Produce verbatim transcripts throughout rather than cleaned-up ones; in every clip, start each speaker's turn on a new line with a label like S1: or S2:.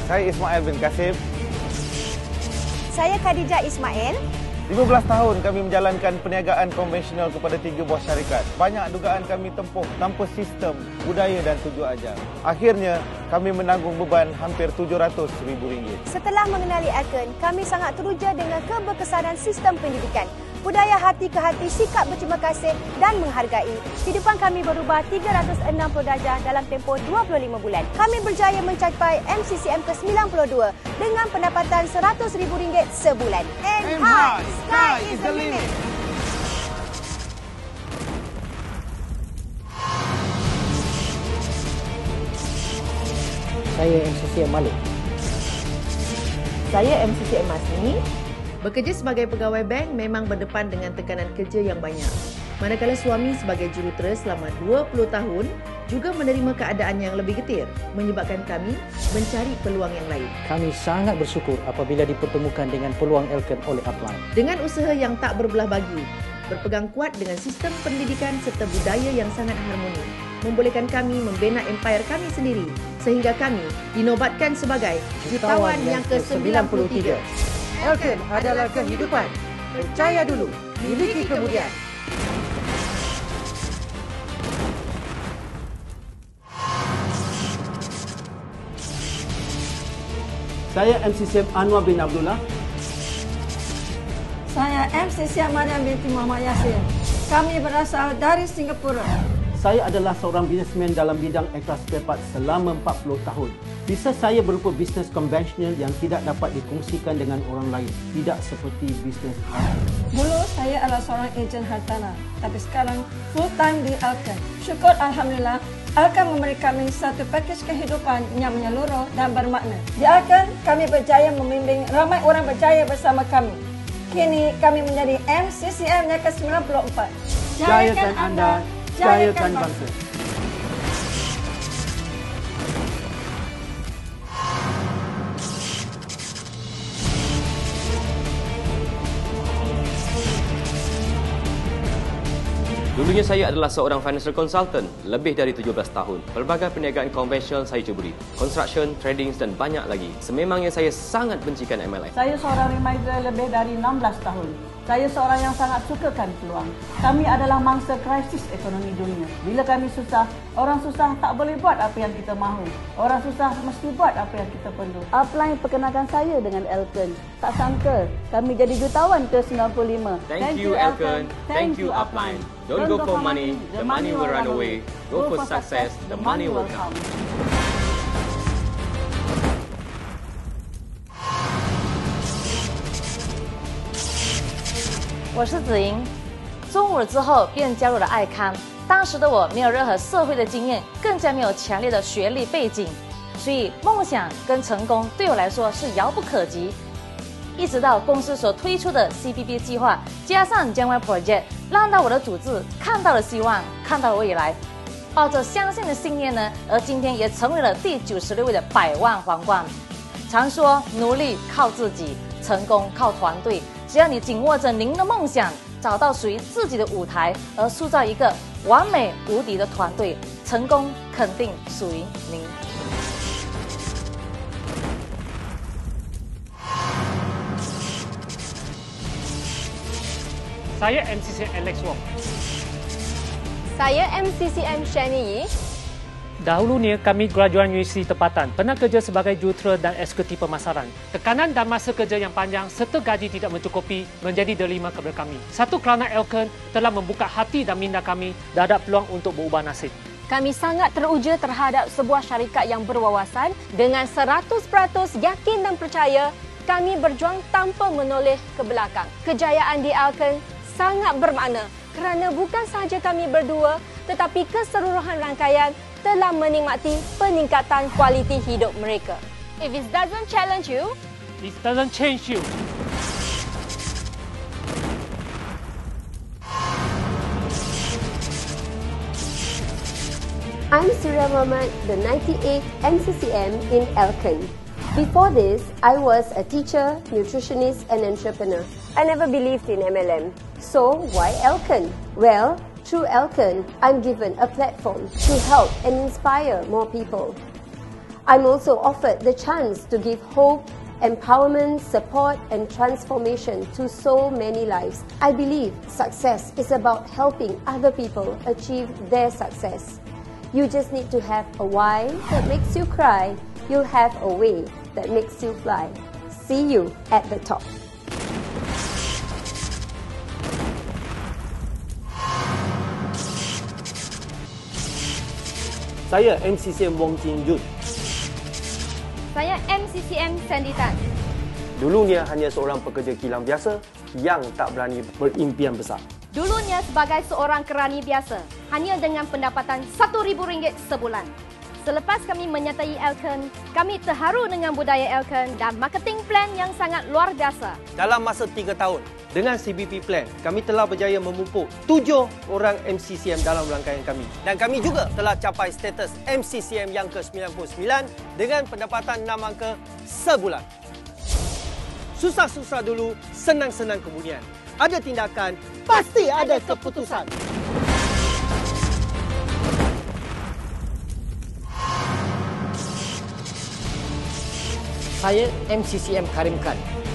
S1: Saya Ismail bin Kasim.
S2: Saya Khadijah Ismail.
S1: lima belas tahun kami menjalankan perniagaan konvensional kepada tiga buah syarikat. Banyak dugaan kami tempuh tanpa sistem, budaya dan tujuan ajar. Akhirnya, kami menanggung beban hampir tujuh ratus ribu ringgit.
S2: Setelah mengenali Alken, kami sangat teruja dengan keberkesanan sistem pendidikan. Budaya hati ke hati, sikap berterima kasih dan menghargai. Kehidupan kami berubah tiga ratus enam puluh darjah dalam tempoh dua puluh lima bulan. Kami berjaya mencapai M C C M ke sembilan puluh dua dengan pendapatan seratus ribu ringgit sebulan.
S1: Aim high, sky is the limit.
S3: Saya M C C M Malik.
S4: Saya M C C M Masni.
S5: Bekerja sebagai pegawai bank memang berdepan dengan tekanan kerja yang banyak. Manakala suami sebagai jurutera selama dua puluh tahun juga menerima keadaan yang lebih getir, menyebabkan kami mencari peluang yang lain.
S3: Kami sangat bersyukur apabila dipertemukan dengan peluang Alken oleh Upline.
S5: Dengan usaha yang tak berbelah bagi, berpegang kuat dengan sistem pendidikan serta budaya yang sangat harmoni, membolehkan kami membina empayar kami sendiri sehingga kami dinobatkan sebagai jutawan yang ke sembilan puluh tiga.
S3: Alken adalah kehidupan. Percaya dulu, miliki kemudian.
S6: Saya M C C M Anwar bin Abdullah.
S7: Saya M C C M Mariam binti Muhammad Yasir. Kami berasal dari Singapura.
S6: Saya adalah seorang bisnesmen dalam bidang aircraft spare part selama empat puluh tahun. Bisnes saya berupa bisnes konvensional yang tidak dapat dikongsikan dengan orang lain. Tidak seperti bisnes Alken.
S7: Dulu saya adalah seorang ejen hartanah, tapi sekarang full time di Alken. Syukur Alhamdulillah, Alken memberi kami satu pakej kehidupan yang menyeluruh dan bermakna. Di Alken, kami berjaya membimbing ramai orang berjaya bersama kami. Kini kami menjadi M C C M yang ke sembilan puluh empat.
S6: Jayakan anda, jayakan bangsa.
S8: Dulunya saya adalah seorang financial consultant lebih dari tujuh belas tahun. Pelbagai perniagaan konvensional saya cuburi. Construction, trading dan banyak lagi. Sememangnya saya sangat bencikan M L M.
S4: Saya seorang reminder lebih dari enam belas tahun. Saya seorang yang sangat sukakan peluang. Kami adalah mangsa krisis ekonomi dunia. Bila kami susah, orang susah tak boleh buat apa yang kita mahu. Orang susah mesti buat apa yang kita perlu.
S9: Upline perkenalkan saya dengan Alken. Tak sangka kami jadi jutawan ke sembilan puluh lima.
S8: Thank, Thank you Alken. Thank you Upline. Don't go for money, the money will run away. Go for success, the money will come.
S10: 我是子莹，中午之后便加入了爱康。当时的我没有任何社会的经验，更加没有强烈的学历背景，所以梦想跟成功对我来说是遥不可及。一直到公司所推出的 C P B 计划，加上 Gen Y Project， 让到我的组织看到了希望，看到了未来。抱着相信的信念呢，而今天也成为了第九十六位的百万皇冠。常说努力靠自己，成功靠团队。只要你紧握着您的梦想，找到属于自己的舞台，而塑造一个完美无敌的团队，成功肯定属于您。
S11: Saya M C C M Alex Wong.
S12: Saya M C C M Shani Yi.
S11: Dahulunya kami graduan U I C tempatan, pernah kerja sebagai jurutera dan eksekutif pemasaran. Tekanan dan masa kerja yang panjang serta gaji tidak mencukupi menjadi dilema kepada kami. Satu kerana Alken telah membuka hati dan minda kami terhadap peluang untuk berubah nasib.
S12: Kami sangat teruja terhadap sebuah syarikat yang berwawasan. Dengan seratus peratus yakin dan percaya, kami berjuang tanpa menoleh ke belakang. Kejayaan di Alken sangat bermakna kerana bukan sahaja kami berdua, tetapi keseluruhan rangkaian telah menikmati peningkatan kualiti hidup mereka. If it doesn't challenge you,
S11: it doesn't change you.
S13: I'm Surya Muhammad, the ninety-eighth M C C M in Alken. Before this, I was a teacher, nutritionist and entrepreneur. I never believed in M L M. So, why Alken? Well, through Alken, I'm given a platform to help and inspire more people. I'm also offered the chance to give hope, empowerment, support and transformation to so many lives. I believe success is about helping other people achieve their success. You just need to have a why that makes you cry. You'll have a way that makes you fly. See you at the top.
S6: Saya M C C M Wong Jin Yun.
S12: Saya M C C M Sandy Tan.
S14: Dulunya hanya seorang pekerja kilang biasa yang tak berani berimpian besar.
S12: Dulunya sebagai seorang kerani biasa, hanya dengan pendapatan satu ribu ringgit sebulan. Selepas kami menyertai Elkern, kami terharu dengan budaya Elkern dan marketing plan yang sangat luar biasa.
S14: Dalam masa tiga tahun, dengan C B P Plan, kami telah berjaya memupuk tujuh orang M C C M dalam rangkaian kami. Dan kami juga telah capai status M C C M yang ke sembilan puluh sembilan dengan pendapatan enam angka sebulan. Susah-susah dulu, senang-senang kemudian. Ada tindakan, pasti ada keputusan.
S15: Saya M C C M Karim Khan.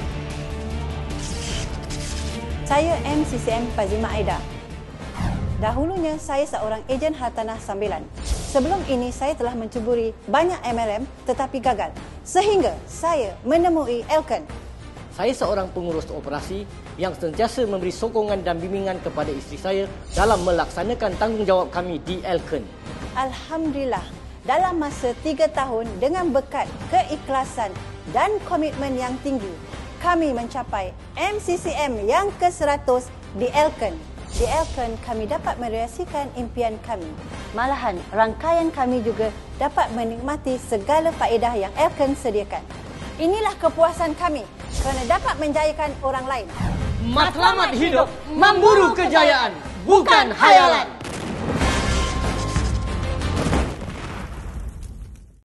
S16: Saya M C C M Fazima Aida. Dahulunya saya seorang ejen hartanah sambilan. Sebelum ini saya telah mencuburi banyak M L M tetapi gagal. Sehingga saya menemui Elkern.
S15: Saya seorang pengurus operasi yang sentiasa memberi sokongan dan bimbingan kepada isteri saya dalam melaksanakan tanggungjawab kami di Elkern.
S16: Alhamdulillah, dalam masa tiga tahun dengan berkat keikhlasan dan komitmen yang tinggi, kami mencapai M C C M yang ke seratus di Elkern. Di Elkern, kami dapat merealisasikan impian kami. Malahan, rangkaian kami juga dapat menikmati segala faedah yang Elkern sediakan. Inilah kepuasan kami kerana dapat menjayakan orang lain.
S15: Matlamat hidup memburu kejayaan, bukan hayalan.